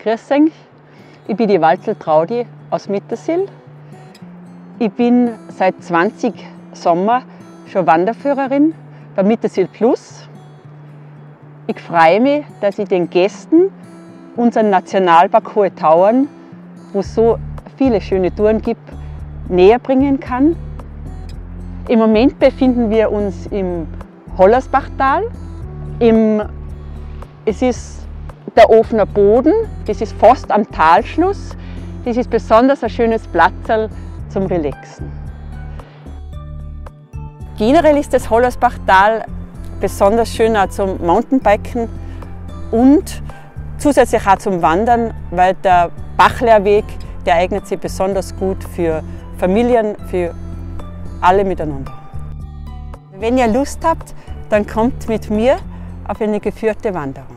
Grüß euch, ich bin die Walzel Traudi aus Mittersill. Ich bin seit 20 Sommer schon Wanderführerin bei Mittersill Plus. Ich freue mich, dass ich den Gästen unseren Nationalpark Hohe Tauern, wo es so viele schöne Touren gibt, näher bringen kann. Im Moment befinden wir uns im Hollersbachtal. Es ist der Ofener Boden, das ist fast am Talschluss. Das ist besonders ein schönes Platzl zum Relaxen. Generell ist das Hollersbachtal besonders schön auch zum Mountainbiken und zusätzlich auch zum Wandern, weil der Bachlerweg, der eignet sich besonders gut für Familien, für alle miteinander. Wenn ihr Lust habt, dann kommt mit mir auf eine geführte Wanderung.